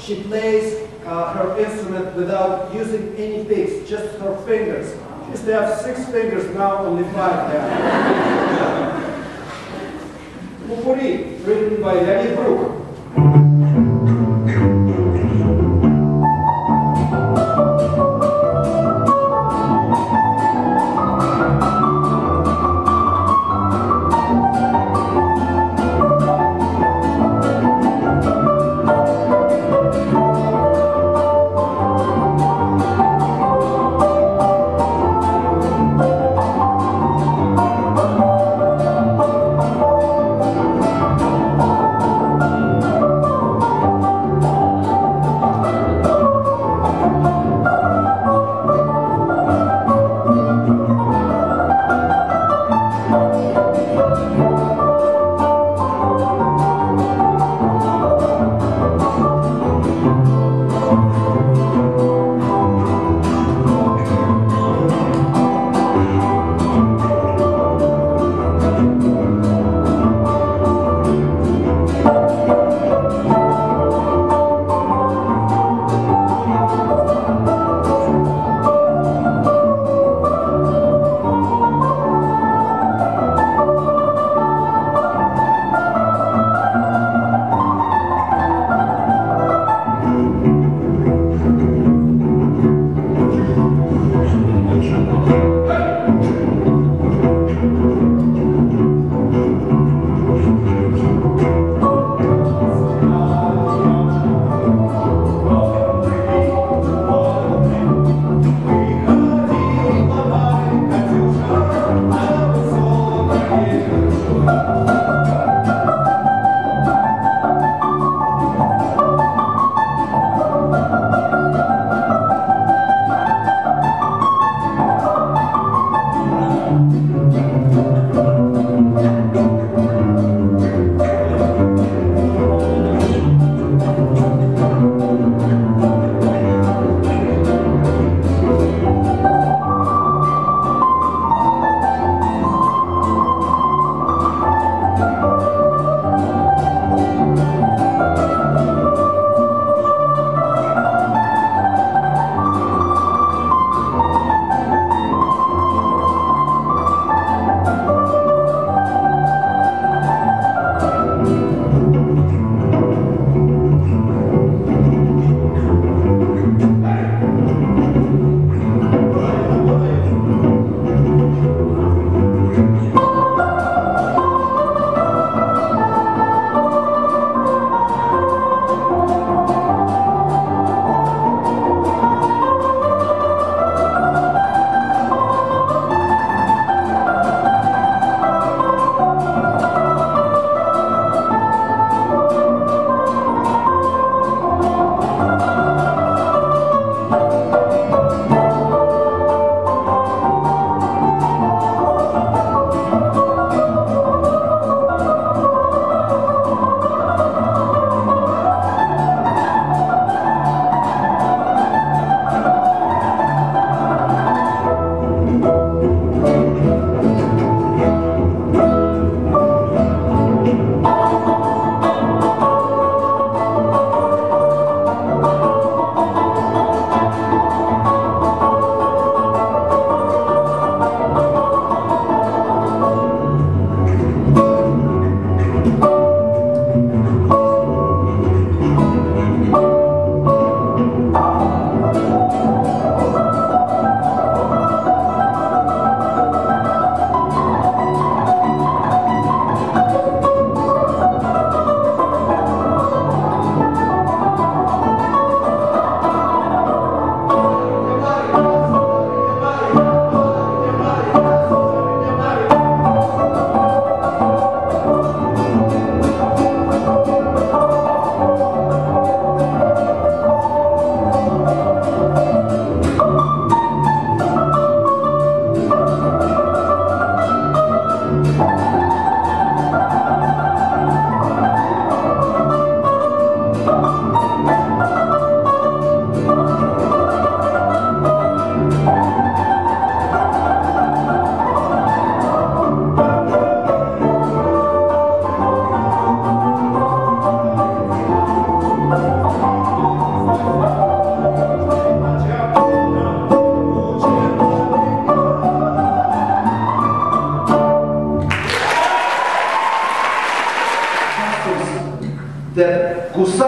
she plays her instrument without using any picks, just her fingers. She used to have 6 fingers, now only 5 there. Pupuri, written by Danny Brook.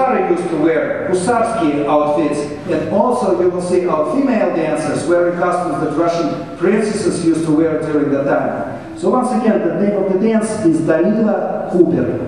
husары used to wear husarsky outfits, and also you will see our female dancers wearing costumes that Russian princesses used to wear during that time. So once again, the name of the dance is Dalila Cooper.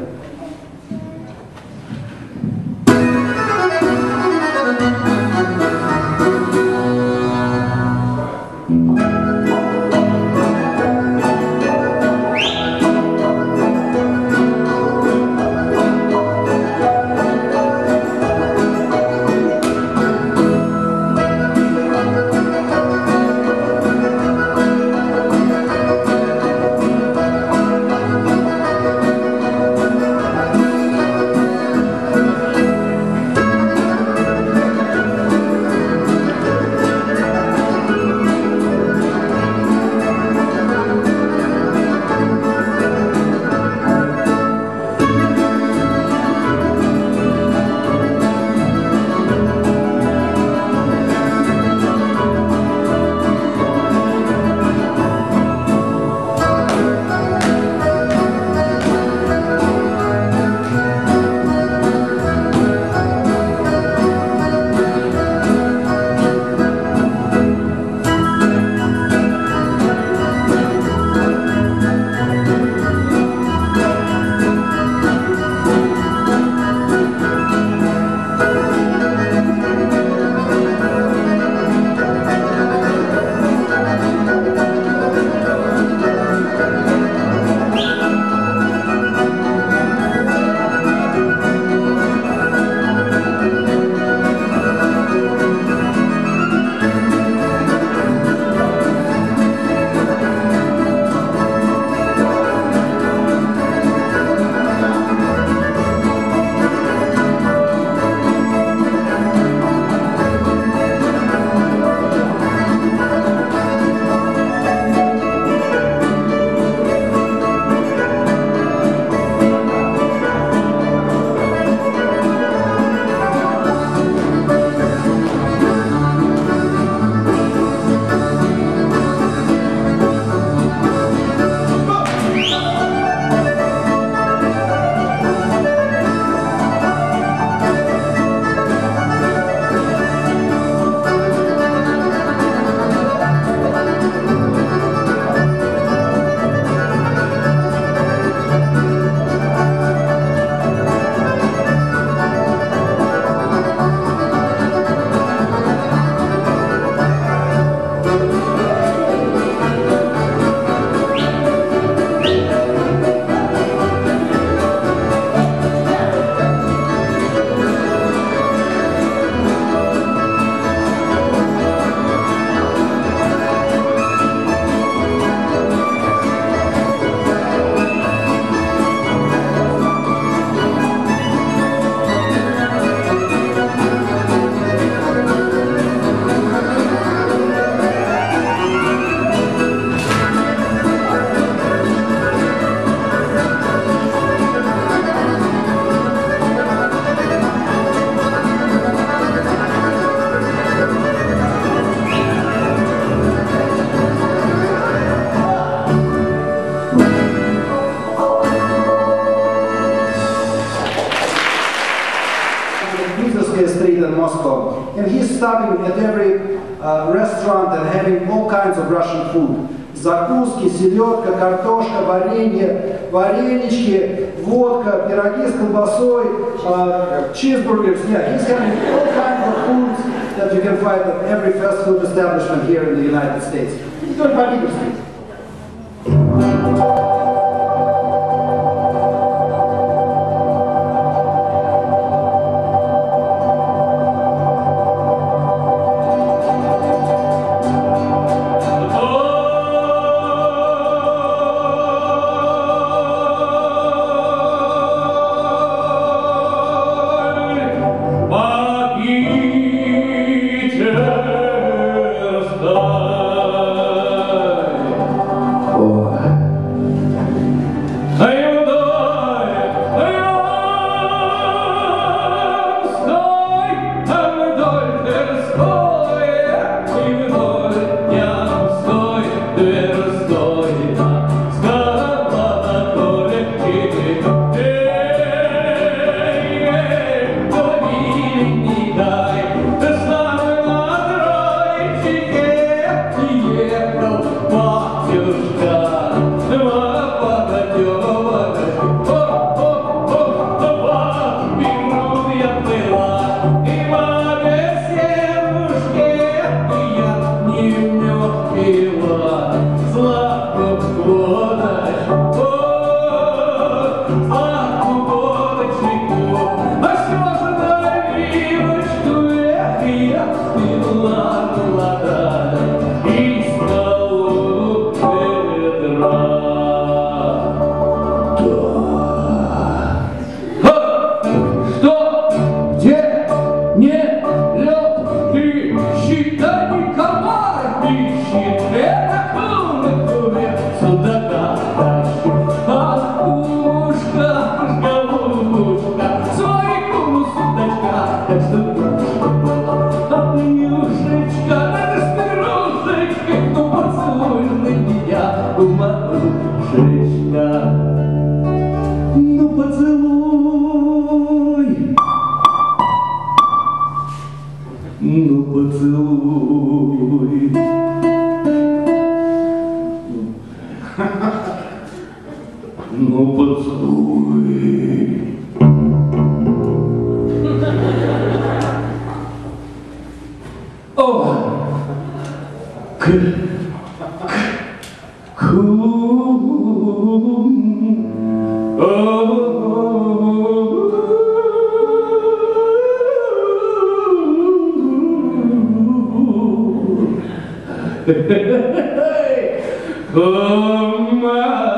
Street in Moscow, and he's stopping at every restaurant and having all kinds of Russian food. Закуски, селедка, картошка, варенье, варенички, водка, пироги с колбасой, cheeseburgers. Yeah, he's having all kinds of foods that you can find at every fast food establishment here in the United States. He's doing Vladimir Street. мила, сладкую водочку, сладкую водочку. А что же наливочку, я пила молодая из колодца ведра. Что? Где? Не лед и считай, не комар ищет. Это комнату судака тащит. Ах, ушка, голубушка, свой куму судачка, так что душка была. А Нюшечка, это ж ты, Русечка, ну поцелуй на меня, малышечка. Ну поцелуй, ну поцелуй. Ну поцелуй. О, oh, my.